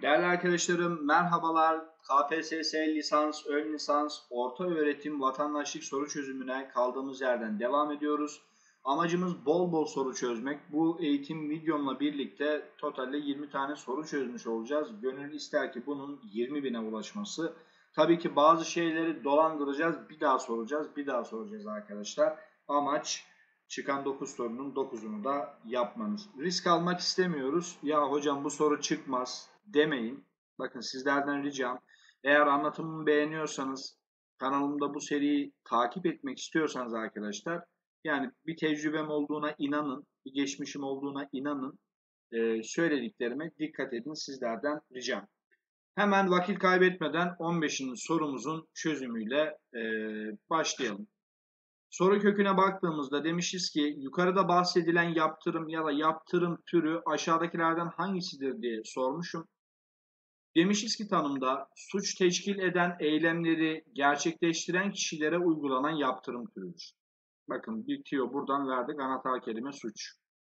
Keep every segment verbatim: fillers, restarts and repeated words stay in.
Değerli arkadaşlarım, merhabalar. K P S S lisans, ön lisans, orta öğretim, vatandaşlık soru çözümüne kaldığımız yerden devam ediyoruz. Amacımız bol bol soru çözmek. Bu eğitim videomla birlikte totalde yirmi tane soru çözmüş olacağız. Gönül ister ki bunun yirmi bine ulaşması. Tabii ki bazı şeyleri dolandıracağız, bir daha soracağız, bir daha soracağız arkadaşlar. Amaç çıkan dokuz sorunun dokuzunu da yapmanız. Risk almak istemiyoruz. Ya hocam bu soru çıkmaz demeyin. Bakın sizlerden ricam, eğer anlatımımı beğeniyorsanız, kanalımda bu seriyi takip etmek istiyorsanız arkadaşlar, yani bir tecrübem olduğuna inanın, bir geçmişim olduğuna inanın, e, söylediklerime dikkat edin sizlerden ricam. Hemen vakit kaybetmeden on beşinci sorumuzun çözümüyle e, başlayalım. Soru köküne baktığımızda demişiz ki yukarıda bahsedilen yaptırım ya da yaptırım türü aşağıdakilerden hangisidir diye sormuşum. Demişiz ki tanımda suç teşkil eden eylemleri gerçekleştiren kişilere uygulanan yaptırım türüdür. Bakın bir tüyo buradan verdik, anahtar kelime suç.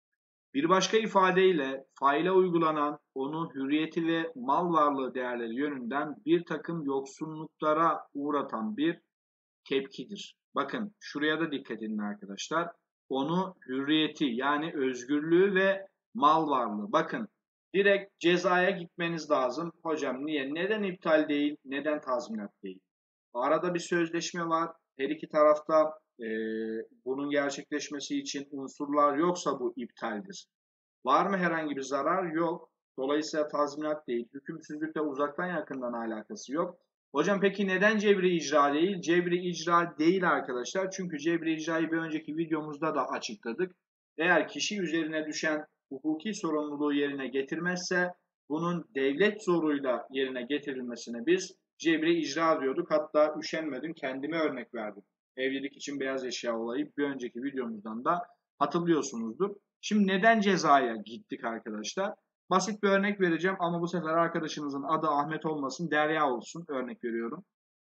Bir başka ifadeyle faile uygulanan onu hürriyeti ve mal varlığı değerleri yönünden bir takım yoksunluklara uğratan bir tepkidir. Bakın şuraya da dikkat edin arkadaşlar. Onu hürriyeti yani özgürlüğü ve mal varlığı. Bakın direkt cezaya gitmeniz lazım. Hocam niye? Neden iptal değil? Neden tazminat değil? Arada bir sözleşme var. Her iki tarafta e, bunun gerçekleşmesi için unsurlar yoksa bu iptaldir. Var mı herhangi bir zarar? Yok. Dolayısıyla tazminat değil. Hükümsüzlükle uzaktan yakından alakası yok. Hocam peki neden cebri icra değil? Cebri icra değil arkadaşlar. Çünkü cebri icrayı bir önceki videomuzda da açıkladık. Eğer kişi üzerine düşen hukuki sorumluluğu yerine getirmezse bunun devlet zoruyla yerine getirilmesine biz cebri icra diyorduk. Hatta üşenmedim kendime örnek verdim. Evlilik için beyaz eşya olayı bir önceki videomuzdan da hatırlıyorsunuzdur. Şimdi neden cezaya gittik arkadaşlar? Basit bir örnek vereceğim ama bu sefer arkadaşınızın adı Ahmet olmasın, Derya olsun. Örnek veriyorum.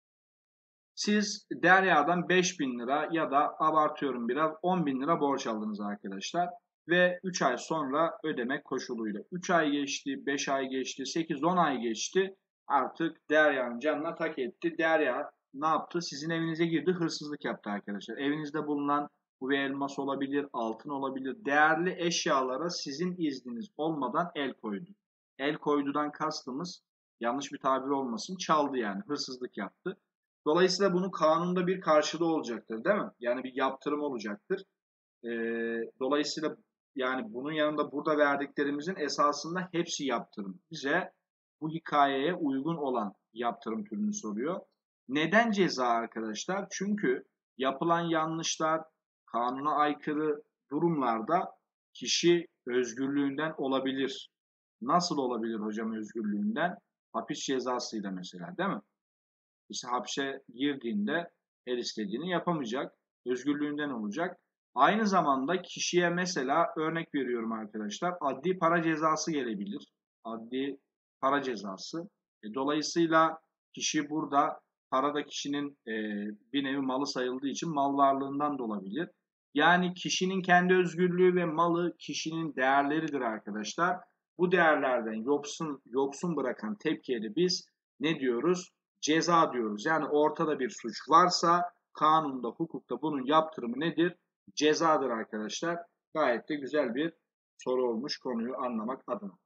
Siz Derya'dan beş bin lira ya da abartıyorum biraz on bin lira borç aldınız arkadaşlar. Ve üç ay sonra ödemek koşuluyla. üç ay geçti, beş ay geçti, sekiz on ay geçti. Artık Derya'nın canına tak etti. Derya ne yaptı? Sizin evinize girdi, hırsızlık yaptı arkadaşlar. Evinizde bulunan bu bir elmas olabilir, altın olabilir. Değerli eşyalara sizin izniniz olmadan el koydu. El koydudan kastımız yanlış bir tabir olmasın, çaldı yani, hırsızlık yaptı. Dolayısıyla bunun kanunda bir karşılığı olacaktır, değil mi? Yani bir yaptırım olacaktır. Ee, dolayısıyla yani bunun yanında burada verdiklerimizin esasında hepsi yaptırım. Bize bu hikayeye uygun olan yaptırım türünü soruyor. Neden ceza arkadaşlar? Çünkü yapılan yanlışlar, kanuna aykırı durumlarda kişi özgürlüğünden olabilir. Nasıl olabilir hocam özgürlüğünden? Hapis cezasıyla mesela, değil mi? İşte hapse girdiğinde her istediğini yapamayacak, özgürlüğünden olacak. Aynı zamanda kişiye mesela örnek veriyorum arkadaşlar, adli para cezası gelebilir. Adli para cezası. E, dolayısıyla kişi burada para da kişinin e, bir nevi malı sayıldığı için mal varlığından da olabilir. Yani kişinin kendi özgürlüğü ve malı kişinin değerleridir arkadaşlar. Bu değerlerden yoksun yoksun bırakan tepkiye de biz ne diyoruz? Ceza diyoruz. Yani ortada bir suç varsa kanunda, hukukta bunun yaptırımı nedir? Cezadır arkadaşlar. Gayet de güzel bir soru olmuş konuyu anlamak adına.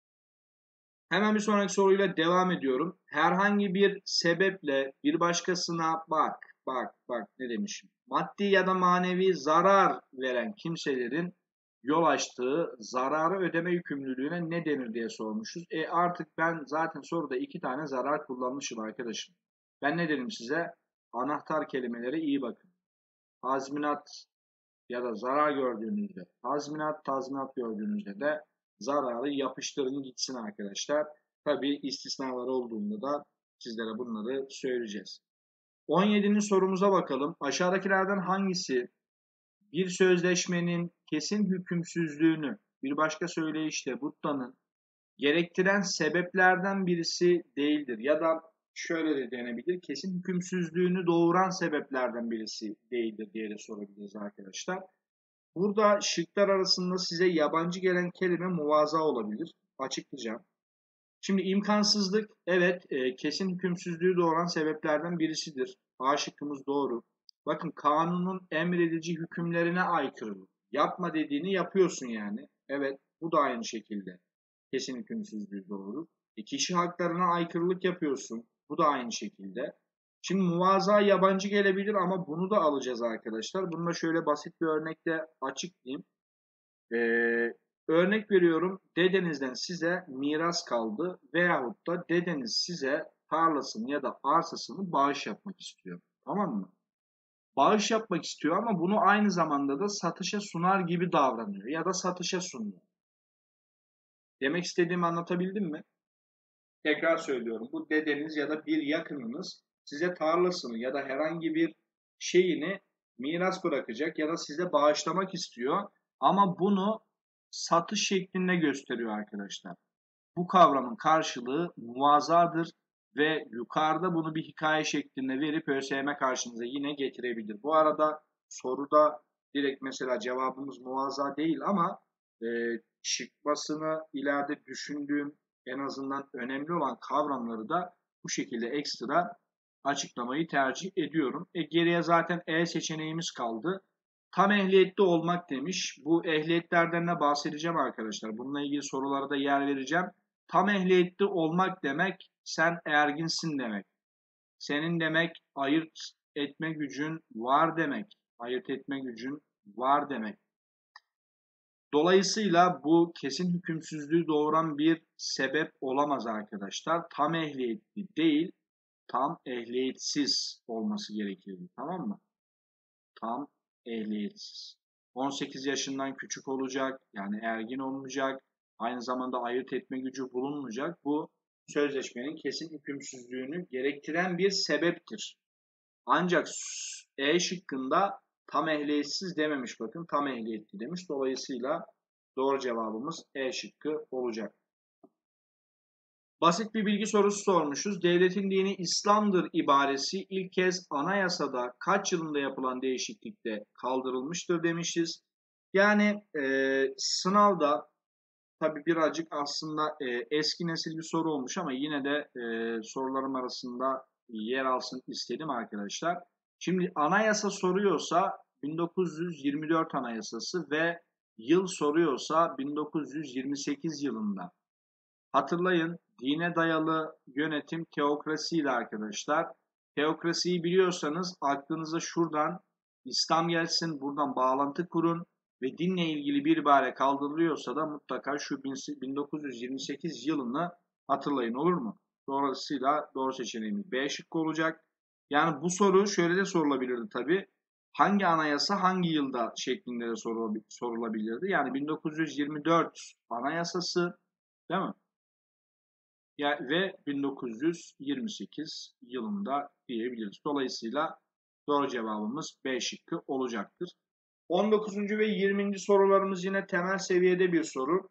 Hemen bir sonraki soruyla devam ediyorum. Herhangi bir sebeple bir başkasına bak, bak, bak ne demişim? Maddi ya da manevi zarar veren kimselerin yol açtığı zararı ödeme yükümlülüğüne ne denir diye sormuşuz. E artık ben zaten soruda iki tane zarar kullanmışım arkadaşım. Ben ne dedim size? Anahtar kelimelere iyi bakın. Tazminat ya da zarar gördüğünüzde, tazminat, tazminat gördüğünüzde de zararı yapıştırın gitsin arkadaşlar. Tabii istisnalar olduğunda da sizlere bunları söyleyeceğiz. on yedinci sorumuza bakalım. Aşağıdakilerden hangisi bir sözleşmenin kesin hükümsüzlüğünü bir başka söyleyişle Butta'nın gerektiren sebeplerden birisi değildir? Ya da şöyle de denebilir, kesin hükümsüzlüğünü doğuran sebeplerden birisi değildir diye de sorabiliriz arkadaşlar. Burada şıklar arasında size yabancı gelen kelime muvaza olabilir. Açıklayacağım. Şimdi imkansızlık, evet, e, kesin hükümsüzlüğü doğuran sebeplerden birisidir. A şıkkımız doğru. Bakın, kanunun emredici hükümlerine aykırı. Yapma dediğini yapıyorsun yani. Evet, bu da aynı şekilde kesin hükümsüzlüğü doğurur. E, kişi haklarına aykırılık yapıyorsun. Bu da aynı şekilde. Şimdi muvaza yabancı gelebilir ama bunu da alacağız arkadaşlar. Bunu da şöyle basit bir örnekle açıklayayım. Ee, Örnek veriyorum, dedenizden size miras kaldı veyahut da dedeniz size tarlasını ya da arsasını bağış yapmak istiyor. Tamam mı? Bağış yapmak istiyor ama bunu aynı zamanda da satışa sunar gibi davranıyor ya da satışa sunuyor. Demek istediğimi anlatabildim mi? Tekrar söylüyorum. Bu dedeniz ya da bir yakınınız size tarlasını ya da herhangi bir şeyini miras bırakacak ya da size bağışlamak istiyor. Ama bunu satış şeklinde gösteriyor arkadaşlar. Bu kavramın karşılığı muvazadır ve yukarıda bunu bir hikaye şeklinde verip ÖSYM karşınıza yine getirebilir. Bu arada soruda direkt mesela cevabımız muvaza değil ama e, çıkmasını ileride düşündüğüm, en azından önemli olan kavramları da bu şekilde ekstra açıklamayı tercih ediyorum. E, geriye zaten E seçeneğimiz kaldı. Tam ehliyetli olmak demiş. Bu ehliyetlerden de bahsedeceğim arkadaşlar. Bununla ilgili sorulara da yer vereceğim. Tam ehliyetli olmak demek, sen erginsin demek. Senin demek ayırt etme gücün var demek. Ayırt etme gücün var demek. Dolayısıyla bu kesin hükümsüzlüğü doğuran bir sebep olamaz arkadaşlar. Tam ehliyetli değil, tam ehliyetsiz olması gerekir. Tamam mı? Tam ehliyetsiz. on sekiz yaşından küçük olacak, yani ergin olmayacak, aynı zamanda ayırt etme gücü bulunmayacak. Bu sözleşmenin kesin hükümsüzlüğünü gerektiren bir sebeptir. Ancak E şıkkında tam ehliyetsiz dememiş, bakın tam ehliyetli demiş. Dolayısıyla doğru cevabımız E şıkkı olacak. Basit bir bilgi sorusu sormuşuz. Devletin dini İslam'dır ibaresi ilk kez anayasada kaç yılında yapılan değişiklikte kaldırılmıştır demişiz. Yani e, sınavda tabii birazcık aslında e, eski nesil bir soru olmuş ama yine de e, sorularım arasında yer alsın istedim arkadaşlar. Şimdi anayasa soruyorsa bin dokuz yüz yirmi dört Anayasası ve yıl soruyorsa bin dokuz yüz yirmi sekiz yılında. Hatırlayın, dine dayalı yönetim teokrasiydi arkadaşlar. Teokrasiyi biliyorsanız aklınıza şuradan İslam gelsin, buradan bağlantı kurun ve dinle ilgili bir ibare kaldırılıyorsa da mutlaka şu bin dokuz yüz yirmi sekiz yılını hatırlayın, olur mu? Dolayısıyla doğru seçeneğimiz B şıkkı olacak. Yani bu soru şöyle de sorulabilirdi tabii. Hangi anayasa hangi yılda şeklinde de sorulabilirdi. Yani bin dokuz yüz yirmi dört Anayasası, değil mi? Ya ve bin dokuz yüz yirmi sekiz yılında diyebiliriz. Dolayısıyla doğru cevabımız B şıkkı olacaktır. on dokuzuncu ve yirminci sorularımız yine temel seviyede bir soru.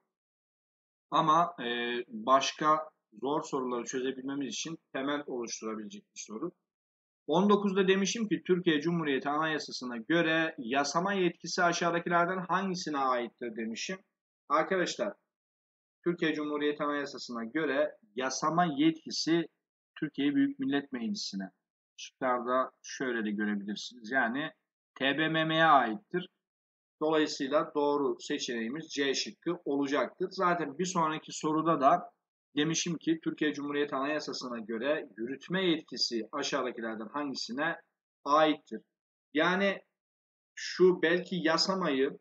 Ama e, başka zor soruları çözebilmemiz için temel oluşturabilecek bir soru. on dokuzda demişim ki Türkiye Cumhuriyeti Anayasası'na göre yasama yetkisi aşağıdakilerden hangisine aittir demişim. Arkadaşlar, Türkiye Cumhuriyeti Anayasası'na göre yasama yetkisi Türkiye Büyük Millet Meclisi'ne. Şıklarda şöyle de görebilirsiniz. Yani T B M M'ye aittir. Dolayısıyla doğru seçeneğimiz C şıkkı olacaktır. Zaten bir sonraki soruda da demişim ki Türkiye Cumhuriyeti Anayasası'na göre yürütme yetkisi aşağıdakilerden hangisine aittir? Yani şu belki yasamayı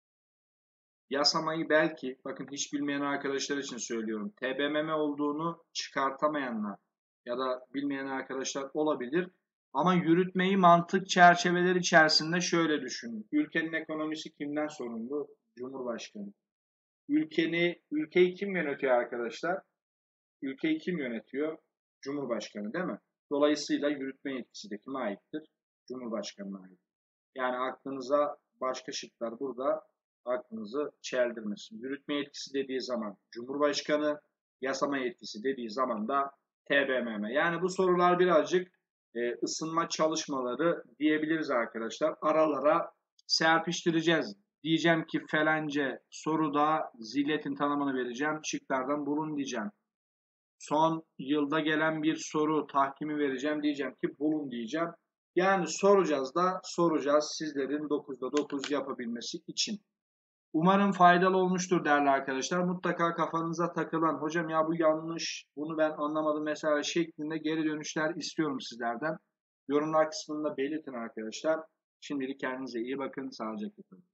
Yasamayı belki, bakın hiç bilmeyen arkadaşlar için söylüyorum. T B M M olduğunu çıkartamayanlar ya da bilmeyen arkadaşlar olabilir. Ama yürütmeyi mantık çerçeveleri içerisinde şöyle düşünün. Ülkenin ekonomisi kimden sorumlu? Cumhurbaşkanı. Ülkeni, ülkeyi kim yönetiyor arkadaşlar? Ülkeyi kim yönetiyor? Cumhurbaşkanı, değil mi? Dolayısıyla yürütme yetkisi de kime aittir? Cumhurbaşkanına ait. Yani aklınıza başka şıklar burada aklınızı çeldirmesin. Yürütme yetkisi dediği zaman Cumhurbaşkanı, yasama yetkisi dediği zaman da T B M M. Yani bu sorular birazcık e, ısınma çalışmaları diyebiliriz arkadaşlar. Aralara serpiştireceğiz. Diyeceğim ki felence soruda zilletin tanımını vereceğim. Şıklardan bulun diyeceğim. son yılda gelen bir soru tahkimi vereceğim. Diyeceğim ki bulun diyeceğim. Yani soracağız da soracağız sizlerin dokuzda dokuz yapabilmesi için. Umarım faydalı olmuştur değerli arkadaşlar. Mutlaka kafanıza takılan, hocam ya bu yanlış, bunu ben anlamadım mesela şeklinde geri dönüşler istiyorum sizlerden. Yorumlar kısmında belirtin arkadaşlar. Şimdilik kendinize iyi bakın. Sağlıcakla kalın.